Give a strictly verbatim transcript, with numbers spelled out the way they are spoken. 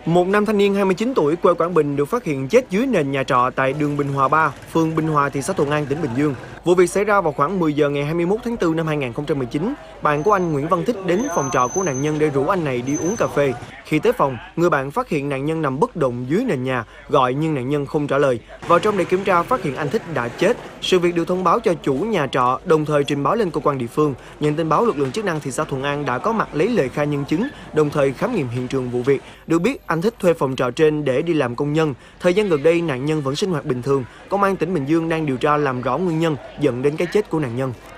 Một nam thanh niên hai mươi chín tuổi quê Quảng Bình được phát hiện chết dưới nền nhà trọ tại đường Bình Hòa ba, phường Bình Hòa, thị xã Thuận An, tỉnh Bình Dương. Vụ việc xảy ra vào khoảng mười giờ ngày hai mươi mốt tháng tư năm hai nghìn không trăm mười chín. Bạn của anh Nguyễn Văn Thích đến phòng trọ của nạn nhân để rủ anh này đi uống cà phê. Khi tới phòng, người bạn phát hiện nạn nhân nằm bất động dưới nền nhà, gọi nhưng nạn nhân không trả lời. Vào trong để kiểm tra, phát hiện anh Thích đã chết. Sự việc được thông báo cho chủ nhà trọ, đồng thời trình báo lên cơ quan địa phương. Nhận tin báo, lực lượng chức năng thị xã Thuận An đã có mặt lấy lời khai nhân chứng, đồng thời khám nghiệm hiện trường vụ việc. Được biết, anh Thích thuê phòng trọ trên để đi làm công nhân. Thời gian gần đây, nạn nhân vẫn sinh hoạt bình thường. Công an tỉnh Bình Dương đang điều tra làm rõ nguyên nhân dẫn đến cái chết của nạn nhân.